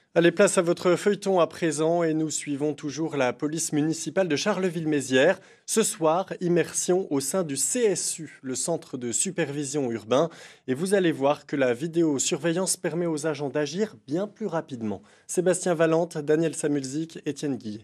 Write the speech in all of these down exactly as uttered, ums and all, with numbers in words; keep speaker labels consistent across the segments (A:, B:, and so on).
A: Allez, place à votre feuilleton à présent et nous suivons toujours la police municipale de Charleville-Mézières. Ce soir, immersion au sein du C S U, le centre de supervision urbain. Et vous allez voir que la vidéosurveillance permet aux agents d'agir bien plus rapidement. Sébastien Valente, Daniel Samulzik, Étienne Guillet.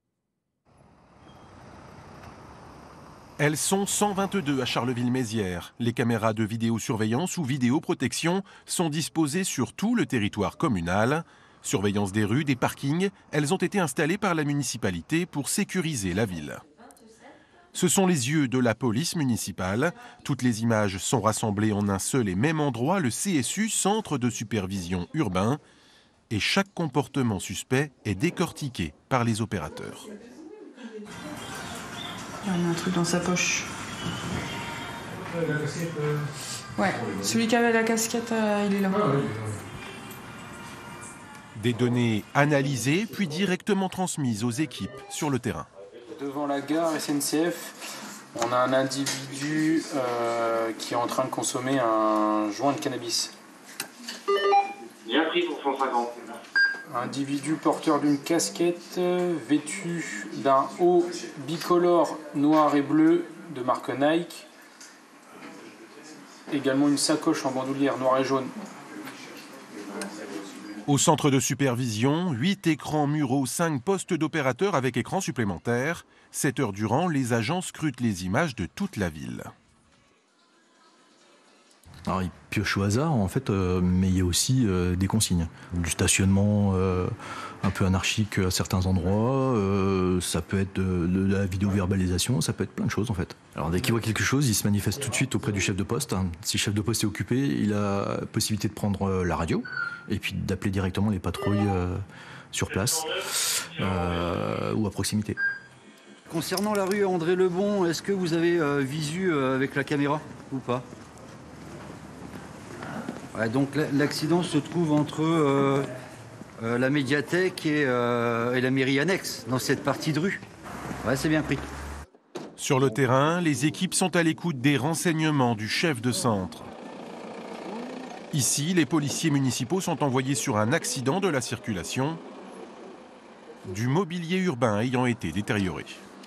B: Elles sont cent vingt-deux à Charleville-Mézières. Les caméras de vidéosurveillance ou vidéoprotection sont disposées sur tout le territoire communal. Surveillance des rues, des parkings, elles ont été installées par la municipalité pour sécuriser la ville. Ce sont les yeux de la police municipale. Toutes les images sont rassemblées en un seul et même endroit, le C S U, Centre de supervision urbain. Et chaque comportement suspect est décortiqué par les opérateurs.
C: Il y a un truc dans sa poche. Ouais, celui qui avait la casquette, euh, il est là.
B: Des données analysées puis directement transmises aux équipes sur le terrain.
D: Devant la gare S N C F, on a un individu euh, qui est en train de consommer un joint de cannabis.
E: Bien pris pour cent cinquante.
D: Individu porteur d'une casquette, euh, vêtu d'un haut bicolore noir et bleu de marque Nike. Également une sacoche en bandoulière noire et jaune.
B: Au centre de supervision, huit écrans muraux, cinq postes d'opérateurs avec écran supplémentaires. sept heures durant, les agents scrutent les images de toute la ville.
F: Alors, ils piochent au hasard, en fait, euh, mais il y a aussi euh, des consignes. Du stationnement euh, un peu anarchique à certains endroits, euh, ça peut être de, de la vidéo-verbalisation, ça peut être plein de choses, en fait. Alors, dès qu'il voit quelque chose, il se manifeste tout de suite auprès du chef de poste. Si le chef de poste est occupé, il a la possibilité de prendre euh, la radio et puis d'appeler directement les patrouilles euh, sur place euh, ou à proximité.
G: Concernant la rue André Lebon, est-ce que vous avez euh, visu euh, avec la caméra ou pas? Ouais, donc l'accident se trouve entre euh, euh, la médiathèque et, euh, et la mairie annexe, dans cette partie de rue. Ouais, c'est bien pris.
B: Sur le terrain, les équipes sont à l'écoute des renseignements du chef de centre. Ici, les policiers municipaux sont envoyés sur un accident de la circulation, du mobilier urbain ayant été détérioré.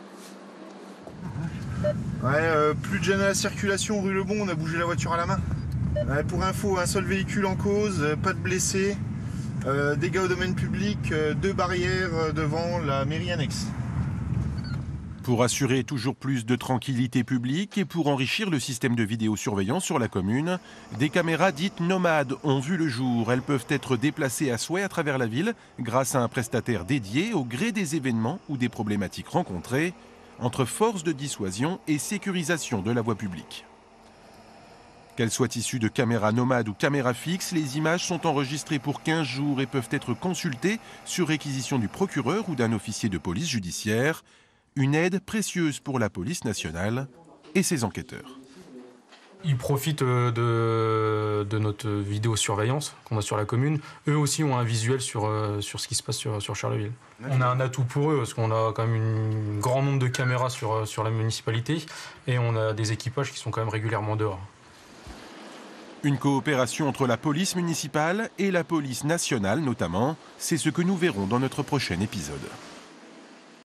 H: Ouais, euh, plus de gêne à la circulation, rue Lebon, on a bougé la voiture à la main. Ouais, pour info, un seul véhicule en cause, pas de blessés, euh, dégâts au domaine public, euh, deux barrières devant la mairie annexe.
B: Pour assurer toujours plus de tranquillité publique et pour enrichir le système de vidéosurveillance sur la commune, des caméras dites nomades ont vu le jour. Elles peuvent être déplacées à souhait à travers la ville grâce à un prestataire dédié au gré des événements ou des problématiques rencontrées entre forces de dissuasion et sécurisation de la voie publique. Qu'elles soient issues de caméras nomades ou caméras fixes, les images sont enregistrées pour quinze jours et peuvent être consultées sur réquisition du procureur ou d'un officier de police judiciaire. Une aide précieuse pour la police nationale et ses enquêteurs.
I: Ils profitent de, de notre vidéosurveillance qu'on a sur la commune. Eux aussi ont un visuel sur, sur ce qui se passe sur, sur Charleville. On a un atout pour eux parce qu'on a quand même un grand nombre de caméras sur, sur la municipalité et on a des équipages qui sont quand même régulièrement dehors.
B: Une coopération entre la police municipale et la police nationale notamment, c'est ce que nous verrons dans notre prochain épisode.